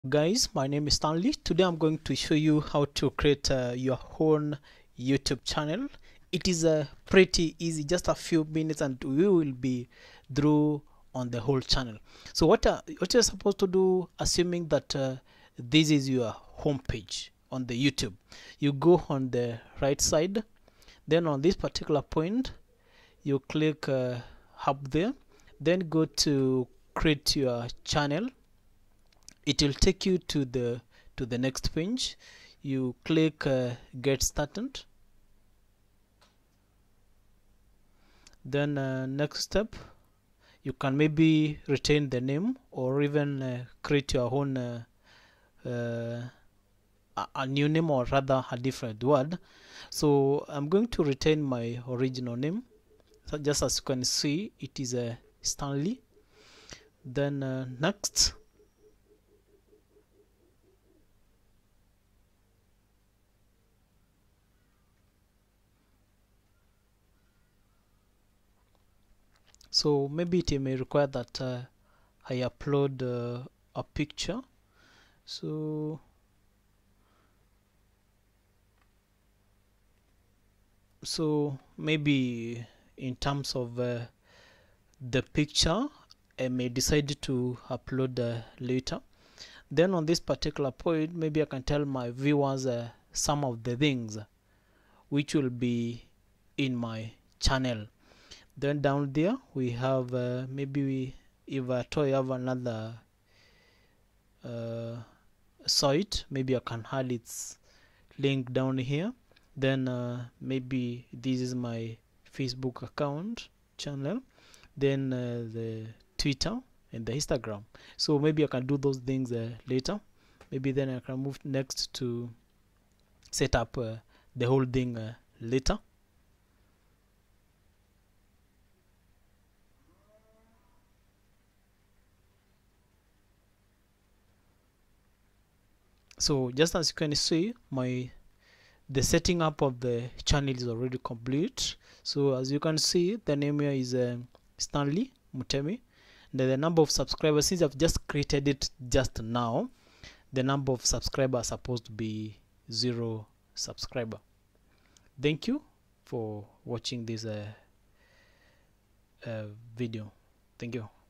Guys, my name is Stanley. Today I'm going to show you how to create your own YouTube channel. It is pretty easy, just a few minutes and we will be through on the whole channel. So what you're supposed to do, assuming that this is your home page on the YouTube, you go on the right side, then on this particular point you click up there, then go to create your channel. It will take you to the next page. You click get started, then next step, you can maybe retain the name or even create your own a new name, or rather a different word. So I'm going to retain my original name. So just as you can see, it is a Stanley. Then next, so maybe it may require that I upload a picture. So maybe in terms of the picture, I may decide to upload later. Then on this particular point, maybe I can tell my viewers some of the things which will be in my channel. Then down there we have maybe if I have another site, maybe I can add its link down here. Then maybe this is my Facebook account channel, then the Twitter and the Instagram. So maybe I can do those things later. Maybe then I can move next to set up the whole thing later. So just as you can see, the setting up of the channel is already complete. So as you can see, the name here is Stanley Mutemi. The number of subscribers, since I've just created it just now, the number of subscribers are supposed to be 0 subscriber. Thank you for watching this video. Thank you.